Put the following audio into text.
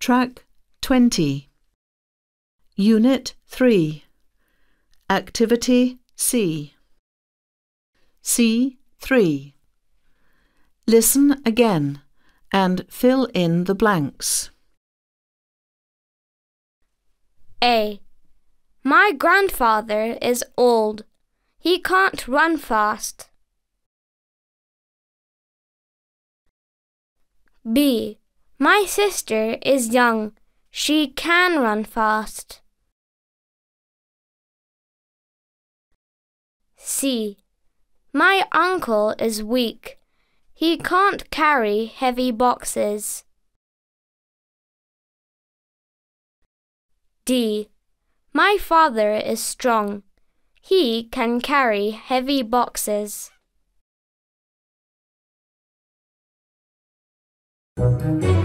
Track 20. Unit 3. Activity C. C3. Listen again and fill in the blanks. A. My grandfather is old. He can't run fast. B. My sister is young. She can run fast. C. My uncle is weak. He can't carry heavy boxes. D. My father is strong. He can carry heavy boxes.